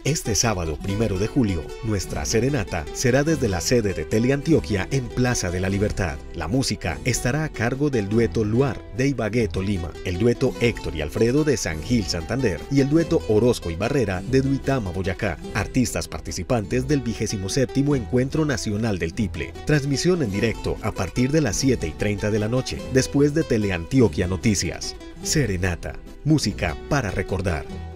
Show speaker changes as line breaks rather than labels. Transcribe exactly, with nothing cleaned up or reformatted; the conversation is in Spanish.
Este sábado primero de julio, nuestra serenata será desde la sede de Teleantioquia en Plaza de la Libertad. La música estará a cargo del dueto Luar de Ibagué, Tolima, el dueto Héctor y Alfredo de San Gil, Santander y el dueto Orozco y Barrera de Duitama, Boyacá. Artistas participantes del vigésimo séptimo Encuentro Nacional del Tiple. Transmisión en directo a partir de las siete y treinta de la noche, después de Teleantioquia Noticias. Serenata, música para recordar.